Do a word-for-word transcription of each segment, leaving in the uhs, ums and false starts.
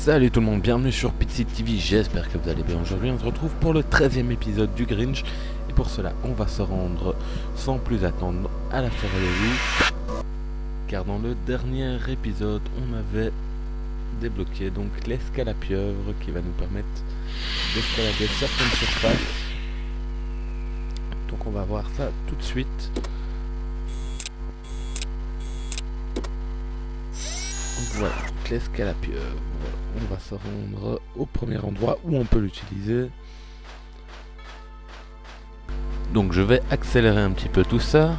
Salut tout le monde, bienvenue sur Pixit T V, j'espère que vous allez bien. Aujourd'hui on se retrouve pour le treizième épisode du Grinch. Et pour cela on va se rendre sans plus attendre à la forêt de loups. Car dans le dernier épisode on avait débloqué donc l'escale à pieuvre qui va nous permettre d'escalader certaines surfaces. Donc on va voir ça tout de suite. Voilà, l'escale à pieuvre. On va se rendre au premier endroit où on peut l'utiliser. Donc je vais accélérer un petit peu tout ça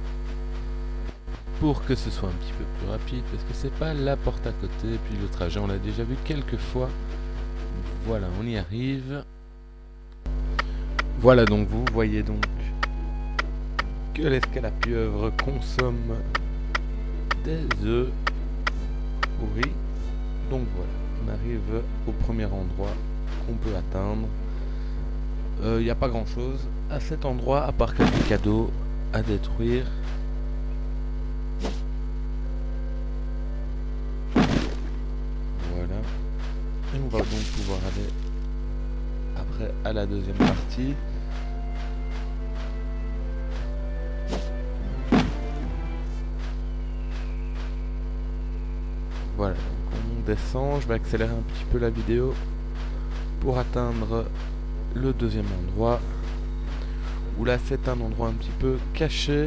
pour que ce soit un petit peu plus rapide, parce que c'est pas la porte à côté, et puis le trajet on l'a déjà vu quelques fois. Voilà, on y arrive. Voilà, donc vous voyez donc que l'escale à pieuvre consomme des œufs pourris. Donc voilà, on arrive au premier endroit qu'on peut atteindre. Il n'y a pas grand chose à cet endroit à part quelques cadeaux à détruire. Voilà. Et on va donc pouvoir aller après à la deuxième partie. Voilà, donc on descend, je vais accélérer un petit peu la vidéo pour atteindre le deuxième endroit, où là c'est un endroit un petit peu caché.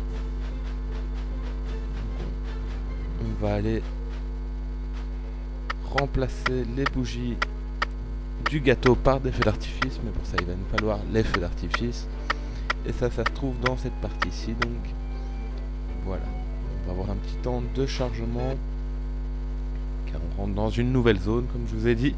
On va aller remplacer les bougies du gâteau par des feux d'artifice, mais pour ça il va nous falloir les feux d'artifice, et ça ça se trouve dans cette partie-ci. Donc voilà, on va avoir un petit temps de chargement car on rentre dans une nouvelle zone comme je vous ai dit.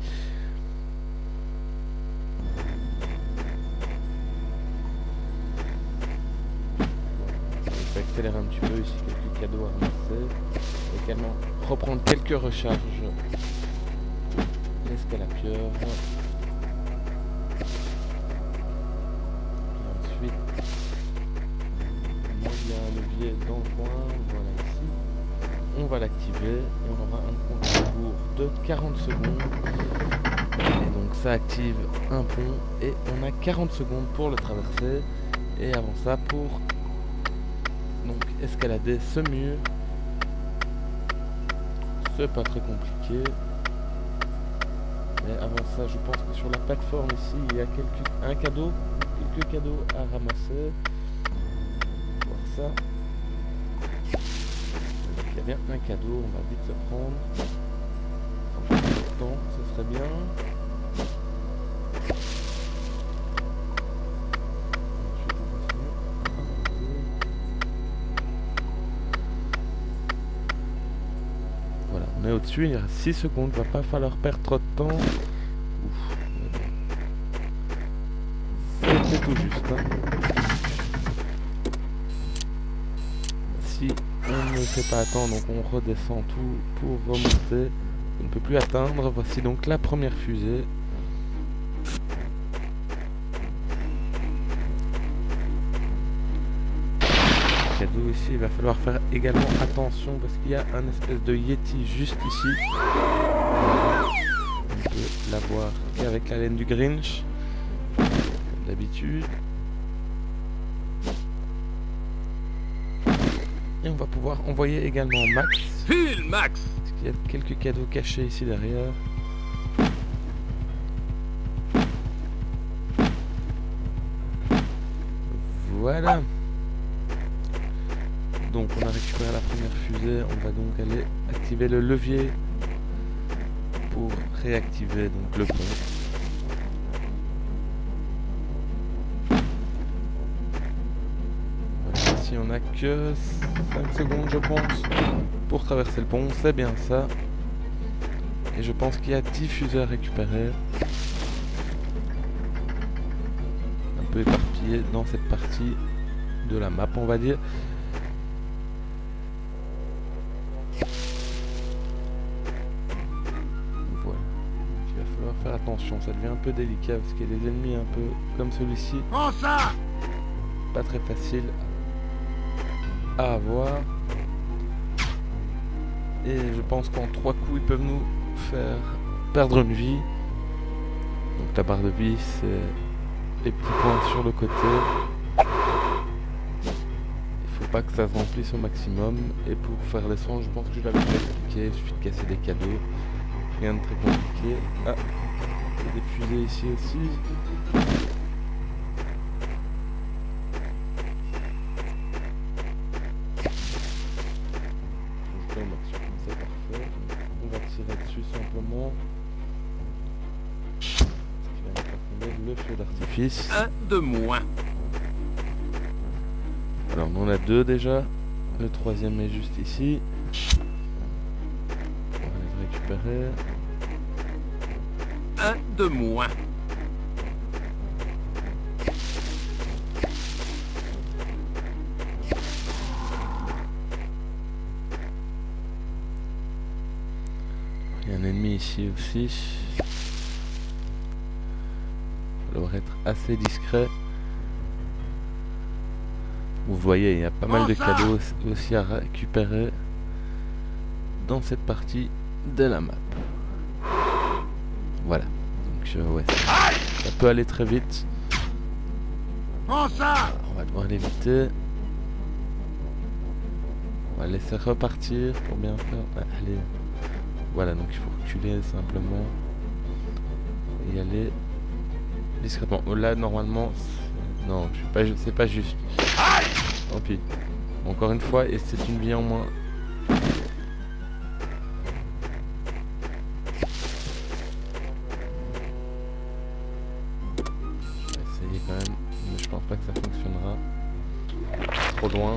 Je vais accélérer un petit peu ici, quelques cadeaux à ramasser, et également reprendre quelques recharges. L'escale à pieuvre. Et ensuite, moi il y a un levier dans le coin, voilà ici. On va l'activer et on aura un compte à rebours de quarante secondes. Et donc ça active un pont et on a quarante secondes pour le traverser. Et avant ça, pour donc escalader ce mur, c'est pas très compliqué. Mais avant ça, je pense que sur la plateforme ici, il y a quelques, un cadeau, quelques cadeaux à ramasser. On va voir ça. Il y a bien un cadeau, on va vite le prendre. En même temps, ce serait bien. Voilà, on est au-dessus, il y a six secondes, il va pas falloir perdre trop de temps. Ouf, c'était tout juste. Hein. Si on ne fait pas attendre, donc on redescend tout pour remonter. On ne peut plus atteindre. Voici donc la première fusée. Cadeau ici, il va falloir faire également attention parce qu'il y a un espèce de Yeti juste ici. On peut l'avoir qu'avec la laine du Grinch, comme d'habitude. Et on va pouvoir envoyer également Max. File, Max! Parce qu'il y a quelques cadeaux cachés ici derrière. Voilà. Donc on a récupéré la première fusée. On va donc aller activer le levier pour réactiver donc le pont. Si on a que cinq secondes je pense pour traverser le pont, c'est bien ça. Et je pense qu'il y a dix fusées à récupérer. Un peu éparpillé dans cette partie de la map on va dire. Voilà. Donc, il va falloir faire attention, ça devient un peu délicat parce qu'il y a des ennemis un peu comme celui-ci. Prends ça! Pas très facile à avoir. Et je pense qu'en trois coups ils peuvent nous faire perdre une vie. Donc la barre de vie, c'est les petits points sur le côté. Il faut pas que ça se remplisse au maximum. Et pour faire les soins, je pense que je l'avais déjà expliqué, il suffit de casser des cadeaux. Rien de très compliqué. Ah, il y a des fusées ici aussi. C'est parfait. On va tirer dessus simplement. Ce qui va nous faire tomber le feu d'artifice. Un de moins. Alors on en a deux déjà. Le troisième est juste ici. On va les récupérer. Un de moins. Il y a un ennemi ici aussi. Il va falloir être assez discret. Vous voyez, il y a pas mal de cadeaux aussi à récupérer dans cette partie de la map. Voilà. Donc euh, ouais, ça, ça peut aller très vite. Prends ça. On va devoir l'éviter. On va laisser repartir pour bien faire. Ah, allez. Voilà, donc il faut reculer simplement et y aller discrètement. Oh, là, normalement, non, je suis pas, c'est pas juste. Tant pis. Encore une fois, et c'est une vie en moins. Je vais essayer quand même, mais je pense pas que ça fonctionnera. Trop loin.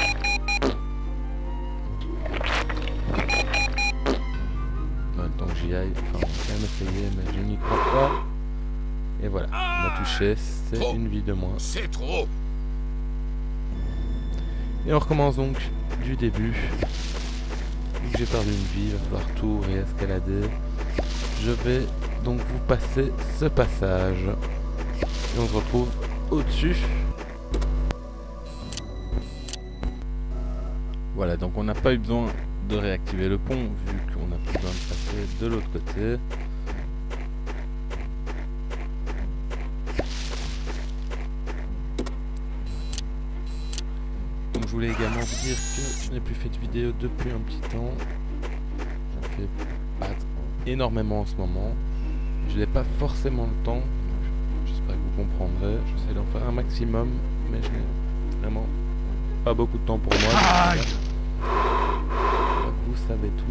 Tant que j'y aille, enfin on va quand même essayer, mais je n'y crois pas. Et voilà, on a touché, c'est une vie de moins. C'est trop. Et on recommence donc du début. Vu que j'ai perdu une vie, il va falloir tout réescalader. Je vais donc vous passer ce passage. Et on se retrouve au-dessus. Voilà, donc on n'a pas eu besoin de réactiver le pont, vu qu'on a plus besoin de passer de l'autre côté. Donc je voulais également vous dire que je n'ai plus fait de vidéo depuis un petit temps. J'en fais pas énormément en ce moment. Je n'ai pas forcément le temps. J'espère que vous comprendrez. J'essaie d'en faire un maximum, mais je n'ai vraiment pas beaucoup de temps pour moi. Vous savez tout.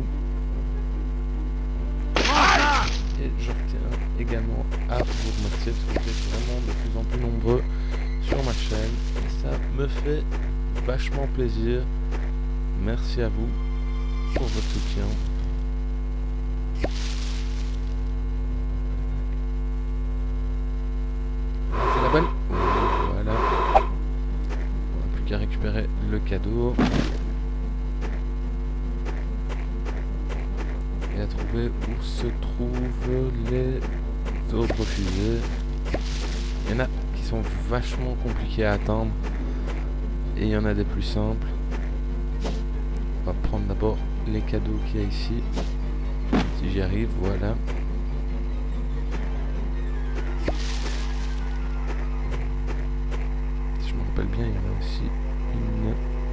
Et je retiens également à vous remercier parce que vous êtes vraiment de plus en plus nombreux sur ma chaîne. Et ça me fait vachement plaisir. Merci à vous pour votre soutien. C'est la bonne. Voilà. On n'a plus qu'à récupérer le cadeau. Et à trouver où se trouvent les autres fusées. Il y en a qui sont vachement compliqués à atteindre. Et il y en a des plus simples. On va prendre d'abord les cadeaux qu'il y a ici. Si j'y arrive, voilà. Si je me rappelle bien, il y en a aussi une...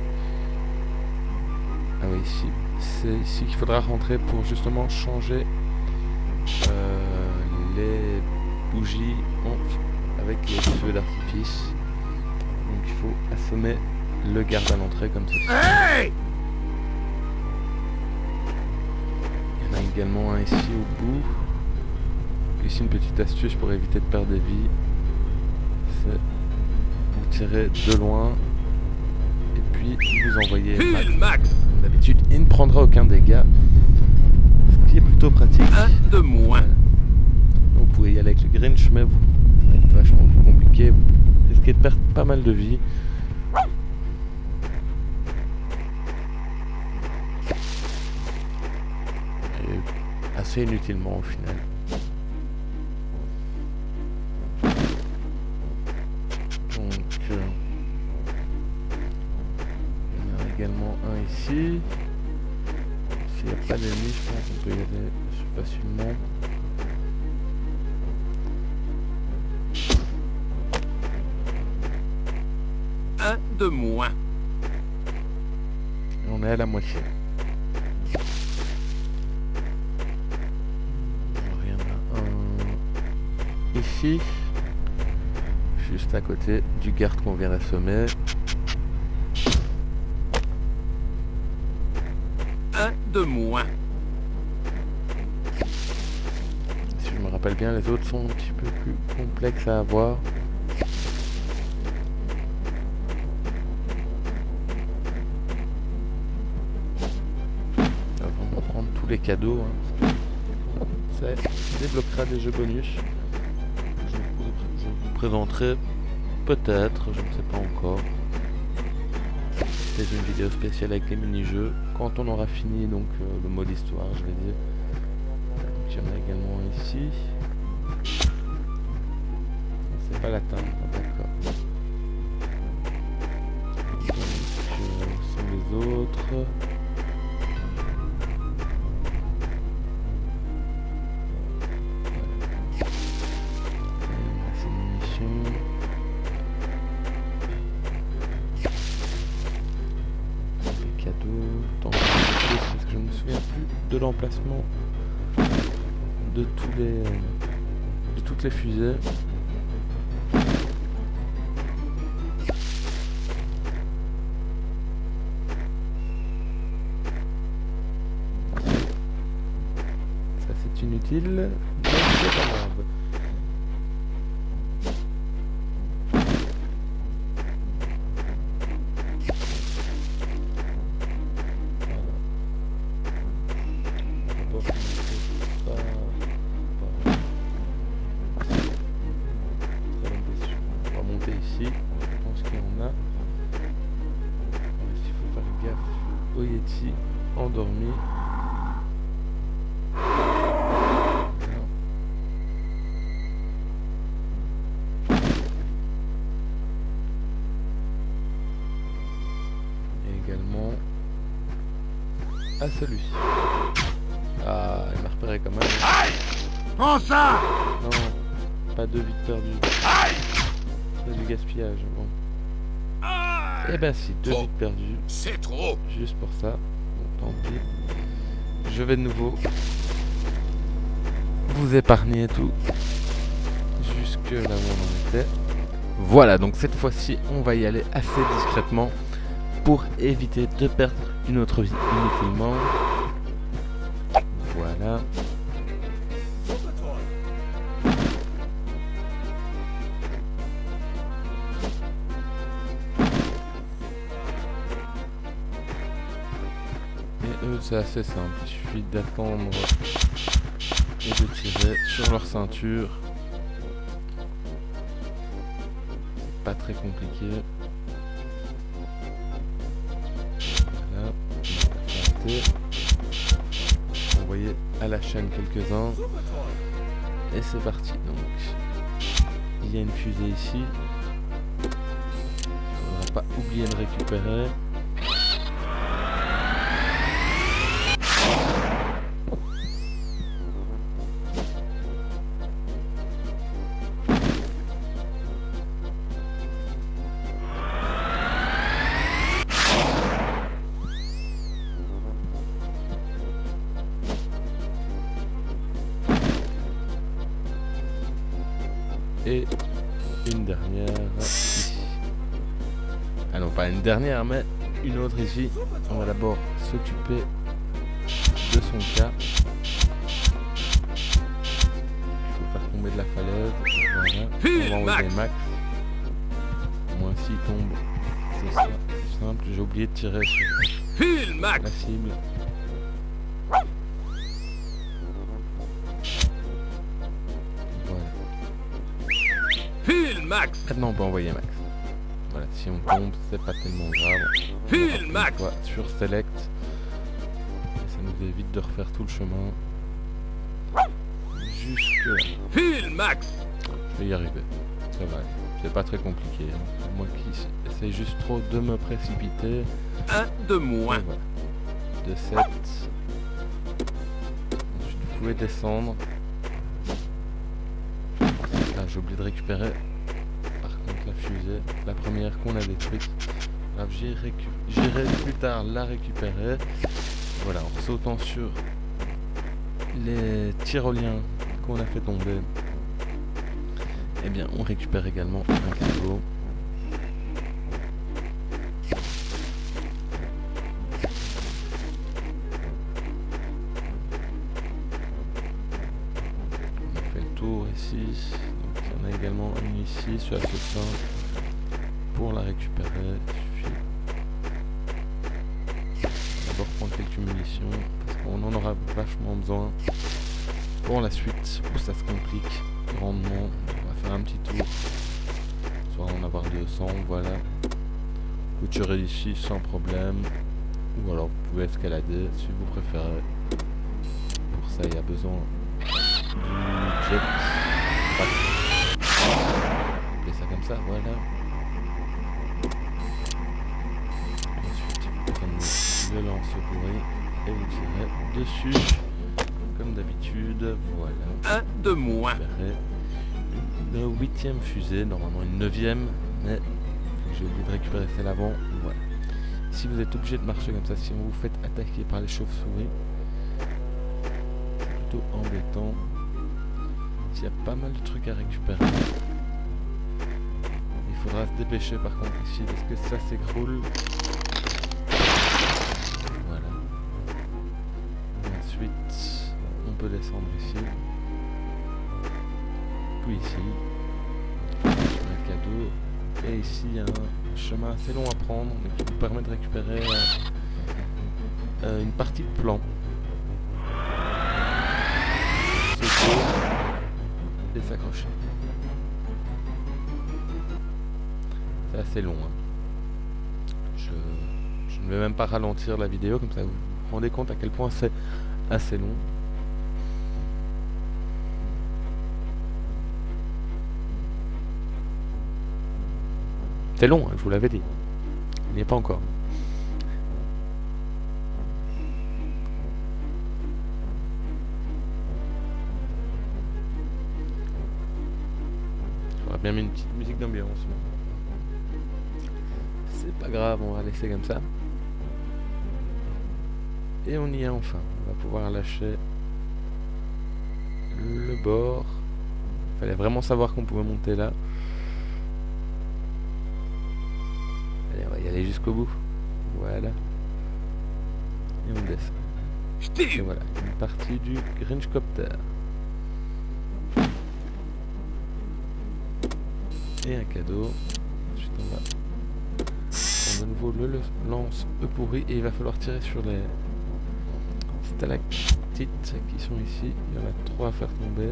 Ah oui, ici. C'est ici qu'il faudra rentrer pour justement changer euh, les bougies en... avec les feux d'artifice. Donc il faut assommer le garde à l'entrée comme ceci. Hey! Il y en a également un ici au bout. Ici une petite astuce pour éviter de perdre des vies. C'est vous tirer de loin et puis vous envoyez max. Max. D'habitude il ne prendra aucun dégât. Ce qui est plutôt pratique. Un de moins. Voilà. Donc, vous pouvez y aller avec le Grinch, mais vous ça va être vachement plus compliqué. Vous risquez de perdre pas mal de vie. Et assez inutilement au final. Donc euh, il y en a également un ici. S'il n'y a pas d'ennemis, je pense qu'on peut y aller facilement. de moins. Et on est à la moitié. Alors, il y en a un ici, juste à côté du garde qu'on vient d'assommer. Un de moins. Si je me rappelle bien, les autres sont un petit peu plus complexes à avoir. On va vraiment prendre tous les cadeaux. Hein. Ça débloquera des jeux bonus. Je vous, je vous présenterai peut-être, je ne sais pas encore. C'est une vidéo spéciale avec les mini-jeux. Quand on aura fini donc euh, le mode histoire, je vais dire. Il y en a également ici. C'est pas latin, d'accord. Donc euh, sont les autres. C'est une munition. Les cadeaux. Tant que parce que je ne me souviens plus de l'emplacement de tous les de toutes les fusées. Ça c'est inutile, mais c'est pas grave. Ici, je pense qu'il y en a. Il faut faire gaffe au Yeti endormi. Voilà. Et également à celui-ci. Ah, il m'a repéré quand même. Aïe! Prends ça! Non, pas de vite perdu. Aïe! C'est du gaspillage, bon. Eh ben si, deux vies perdues. C'est trop! Juste pour ça. Bon, tant pis. Je vais de nouveau vous épargner tout. Jusque là où on en était. Voilà, donc cette fois-ci, on va y aller assez discrètement pour éviter de perdre une autre vie inutilement. Voilà. C'est assez simple, il suffit d'attendre et de tirer sur leur ceinture. C'est pas très compliqué. Voilà, on va envoyer à la chaîne quelques-uns. Et c'est parti. Donc, il y a une fusée ici. Il ne faudra pas oublier de récupérer. Et une dernière ici. Ah non, pas une dernière, mais une autre ici. On va d'abord s'occuper de son cas. Il faut faire tomber de la falaise. Voilà. On va envoyer Max. Au moins s'il tombe, c'est ça. C'est simple. J'ai oublié de tirer sur la cible. Max. Maintenant on peut envoyer Max. Voilà, si on tombe, c'est pas tellement grave. File Max sur Select. Et ça nous évite de refaire tout le chemin. Jusque là. File Max. Je vais y arriver. Ça va. C'est pas très compliqué. Hein. C'est moi qui essaye juste trop de me précipiter. Un de moins. Voilà. De sept. Ensuite vous pouvez descendre. Ah, j'ai oublié de récupérer. Par contre la fusée, la première qu'on a détruite. Alors j'irai plus tard la récupérer. Voilà, en sautant sur les tyroliens qu'on a fait tomber, eh bien on récupère également un cadeau. On a fait le tour ici, donc il y en a également une ici, sur la sauce pour la récupérer. Il suffit d'abord prendre quelques munitions parce qu'on en aura vachement besoin pour la suite où ça se complique grandement. On va faire un petit tour, soit en avoir deux cents, voilà. Vous tirez ici sans problème, ou alors vous pouvez escalader si vous préférez. Pour ça il y a besoin du jet. On appelle ça comme ça, voilà. Ensuite vous prenez le lance-pourri et vous tirez dessus. Comme d'habitude, voilà. Un de moins. Une huitième fusée, normalement une neuvième, mais j'ai oublié de récupérer celle avant. Voilà. Si vous êtes obligé de marcher comme ça, si vous vous faites attaquer par les chauves-souris, c'est plutôt embêtant. Il y a pas mal de trucs à récupérer. Il faudra se dépêcher par contre ici parce que ça s'écroule. Voilà. Ensuite, on peut descendre ici, puis ici, un cadeau, et ici il y a un chemin assez long à prendre, mais qui vous permet de récupérer euh, euh, une partie de plan. Sauter et s'accrocher. C'est assez long. Hein. Je, je ne vais même pas ralentir la vidéo, comme ça vous vous rendez compte à quel point c'est assez long. C'est long, hein, je vous l'avais dit. Il n'y est pas encore. J'aurais bien mis une petite musique d'ambiance. C'est pas grave, on va laisser comme ça. Et on y est enfin. On va pouvoir lâcher le bord. Il fallait vraiment savoir qu'on pouvait monter là. Allez, on va y aller jusqu'au bout. Voilà. Et on descend. Et voilà, une partie du Grinchcopter. Et un cadeau. Ensuite on va prendre de nouveau le lance E pourri et il va falloir tirer sur les stalactites qui sont ici. Il y en a trois à faire tomber.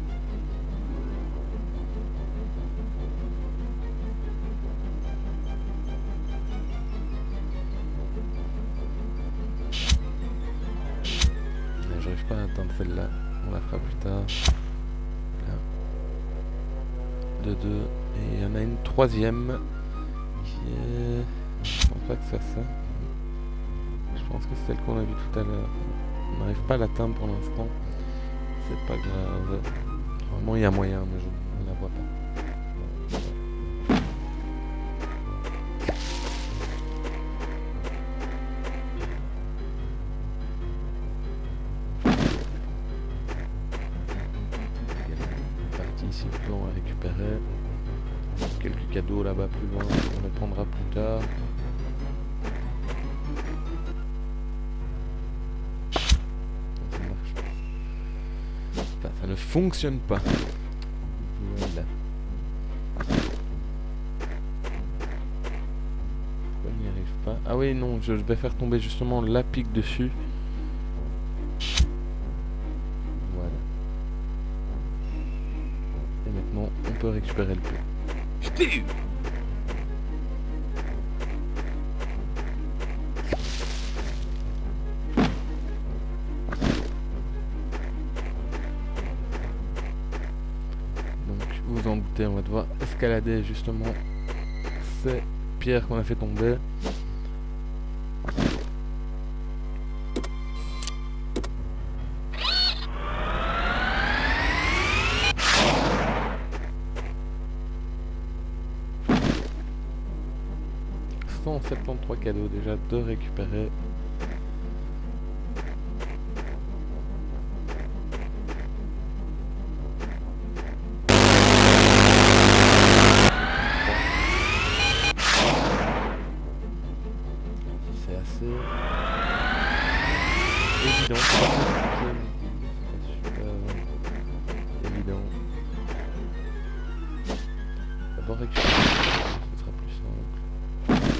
J'arrive pas à atteindre celle-là, on la fera plus tard. Là. De deux. Et il y en a une troisième qui est... Je pense pas que ça ça. Je pense que c'est celle qu'on a vue tout à l'heure. On n'arrive pas à l'atteindre pour l'instant. C'est pas grave. Vraiment il y a moyen, mais je ne la vois pas. Ici le plan à récupérer, quelques cadeaux là-bas plus loin, on les prendra plus tard. Ça marche pas. Enfin, ça ne fonctionne pas. Voilà. Pourquoi on n'y arrive pas? Ah oui non, je vais faire tomber justement la pique dessus. On peut récupérer le plan. Donc vous vous en doutez, on va devoir escalader justement ces pierres qu'on a fait tomber. cent soixante-treize cadeaux déjà de récupérer. C'est assez évident. C'est super évident. D'abord récupérer, ce sera plus simple.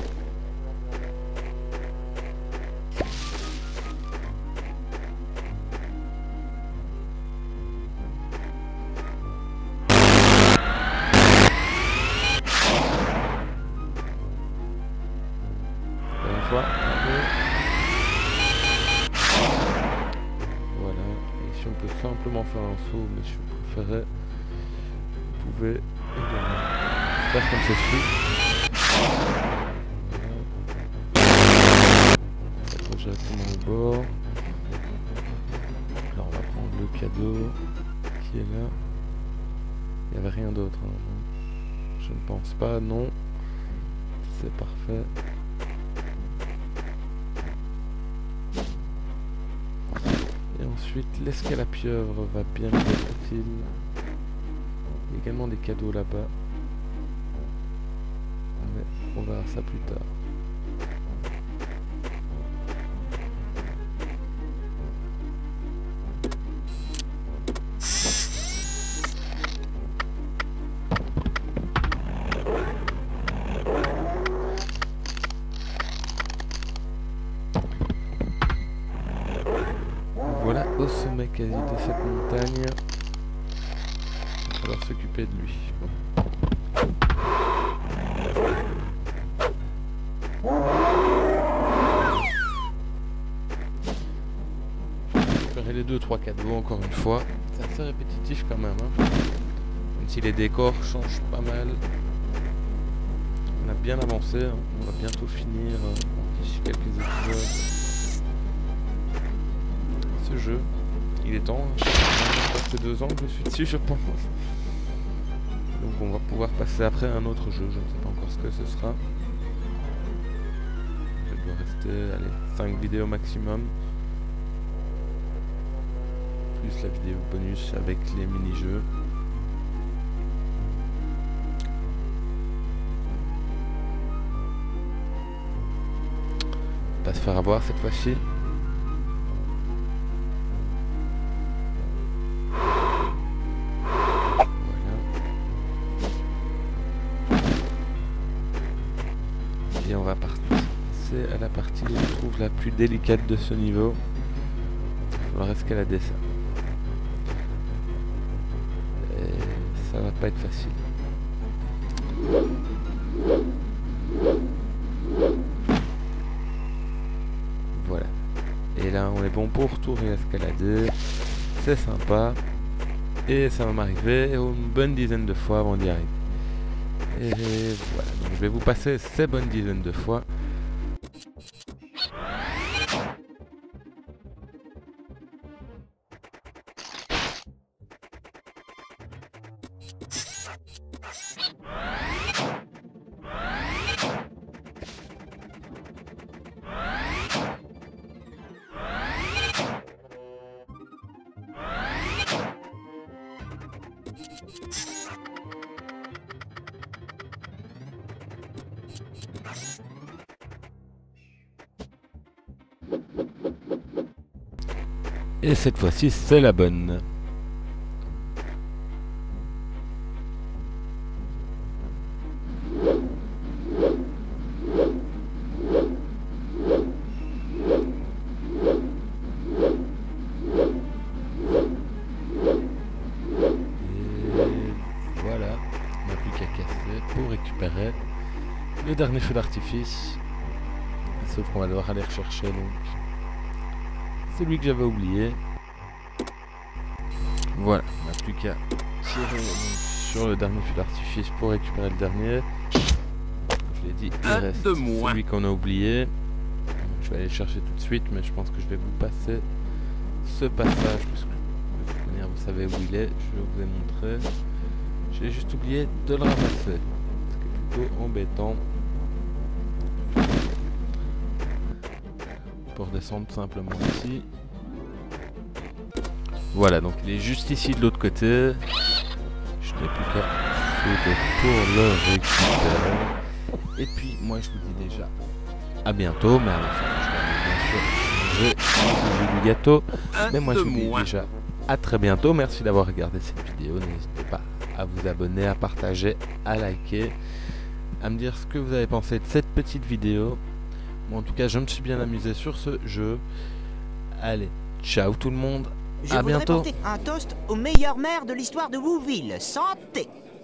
Une fois, voilà, et si on peut simplement faire un saut, mais je préférais, vous pouvez également faire comme ceci. Ça accroche directement au bord. Alors on va prendre le cadeau qui est là. Il n'y avait rien d'autre, hein. Je ne pense pas, non. C'est parfait. Et ensuite, l'escale à pieuvre va bien être utile. Il y a également des cadeaux là-bas. Mais on verra ça plus tard. Voilà au sommet quasi de cette montagne. Il va falloir s'occuper de lui. Récupérer les deux trois cadeaux encore une fois. C'est assez répétitif quand même, hein. Même si les décors changent pas mal. On a bien avancé, hein. On va bientôt finir euh, d'ici quelques épisodes. Ce jeu, il est temps, hein. Ça fait deux ans que je suis dessus, je pense. Donc on va pouvoir passer après à un autre jeu, je ne sais pas encore ce que ce sera. Je dois rester, allez, cinq vidéos maximum. Plus la vidéo bonus avec les mini-jeux. On va pas se faire avoir cette fois-ci. Et on va passer à la partie que je trouve la plus délicate de ce niveau. Il va falloir escalader ça. Et ça va pas être facile. Voilà. Et là on est bon pour tout réescalader. C'est sympa. Et ça va m'arriver une bonne dizaine de fois avant d'y arriver. Et voilà, donc je vais vous passer ces bonnes dizaines de fois. Et cette fois-ci, c'est la bonne. Voilà, on n'a plus qu'à casser pour récupérer le dernier feu d'artifice. Sauf qu'on va devoir aller rechercher donc celui que j'avais oublié. Voilà, on n'a plus qu'à tirer donc sur le dernier feu d'artifice pour récupérer le dernier. Je l'ai dit, il reste celui qu'on a oublié. Je vais aller le chercher tout de suite, mais je pense que je vais vous passer ce passage, parce que de toute manière vous savez où il est, je vous ai montré. J'ai juste oublié de le ramasser, ce qui est plutôt embêtant. Je vais pour descendre simplement ici. Voilà, donc il est juste ici de l'autre côté. Je n'ai plus qu'à sauter pour le récupérer. Et puis moi je vous dis déjà à bientôt, mais à la fin je vais bien sûr manger du gâteau. Un Mais moi de je vous dis moins. déjà à très bientôt. Merci d'avoir regardé cette vidéo. N'hésitez pas à vous abonner, à partager, à liker, à me dire ce que vous avez pensé de cette petite vidéo. Moi en tout cas je me suis bien amusé sur ce jeu. Allez, ciao tout le monde. Je À voudrais bientôt. porter un toast au meilleur maire de l'histoire de Wouville. Santé!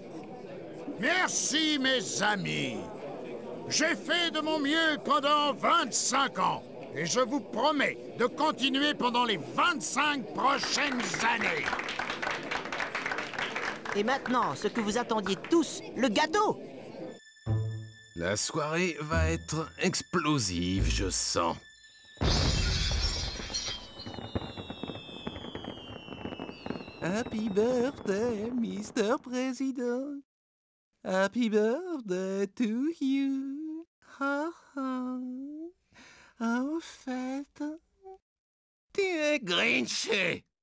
Merci mes amis. J'ai fait de mon mieux pendant vingt-cinq ans. Et je vous promets de continuer pendant les vingt-cinq prochaines années. Et maintenant, ce que vous attendiez tous, le gâteau! La soirée va être explosive, je sens. Happy birthday, mister President. Happy birthday to you. Ha ha. Ah, au fait. Tu es grinché.